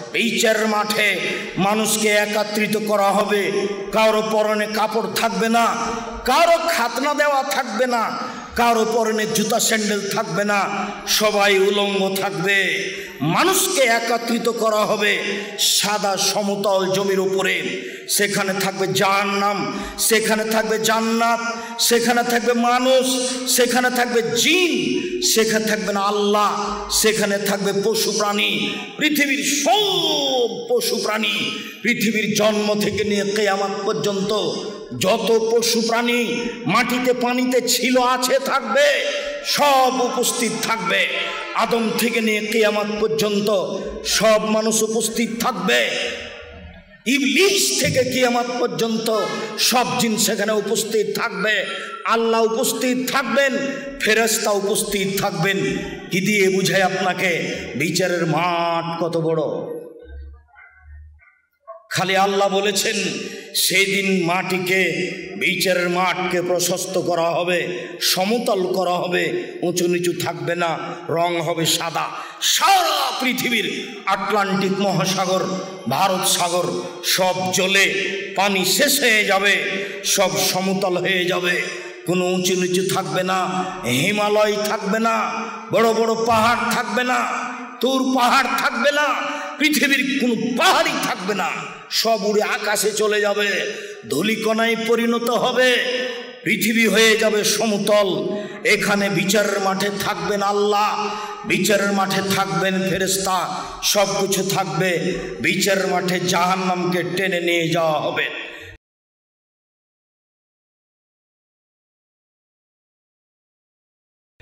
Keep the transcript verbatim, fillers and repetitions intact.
বিচারের মাঠে মানুষকে একত্রিত করা হবে। কারো পরনে কাপড় থাকবে না, কারো খাতনা দেওয়া থাকবে না, কারো পরনে জুতা স্যান্ডেল থাকবে না, সবাই উলঙ্গ থাকবে। মানুষকে একত্রিত করা হবে সাদা সমতল জমির উপরে। সেখানে থাকবে জাহান্নাম, সেখানে থাকবে জান্নাত, সেখানে থাকবে মানুষ, সেখানে থাকবে জিন, সেখানে থাকবে না আল্লাহ, সেখানে থাকবে পশু প্রাণী। পৃথিবীর সব পশু প্রাণী, পৃথিবীর জন্ম থেকে নিয়ে কিয়ামত পর্যন্ত যত পশু প্রাণী মাটিতে পানিতে ছিল, আছে, থাকবে, সব উপস্থিত থাকবে। আদম থেকে নিয়ে কিয়ামত পর্যন্ত সব মানুষ উপস্থিত থাকবে। ইবলিস থেকে কিয়ামত পর্যন্ত সব জিন সেখানে উপস্থিত থাকবে। আল্লাহ উপস্থিত থাকবেন, ফেরেশতা উপস্থিত থাকবেন। কি দিয়ে বুঝায় আপনাকে বিচারের মাঠ কত বড়? খালি আল্লাহ বলেছেন সেই দিন মাটিকে, বিচারের মাঠকে প্রশস্ত করা হবে, সমতল করা হবে, উঁচু নিচু থাকবে না, রং হবে সাদা। সারা পৃথিবীর আটলান্টিক মহাসাগর, ভারত সাগর সব জলে পানি শেষ হয়ে যাবে, সব সমতল হয়ে যাবে, কোনো উঁচু নিচু থাকবে না, হিমালয় থাকবে না, বড় বড় পাহাড় থাকবে না, তুর পাহাড় থাকবে না, পৃথিবীর কোনো পাহাড়ই থাকবে না, সব উড়ে আকাশে চলে যাবে, ধূলিকণায় পরিণত হবে, পৃথিবী হয়ে যাবে সমতল। এখানে বিচারের মাঠে থাকবেন আল্লাহ, বিচারের মাঠে থাকবেন ফেরেশতা, সব কিছু থাকবে। বিচারের মাঠে জাহান্নামকে টেনে নিয়ে যাওয়া হবে।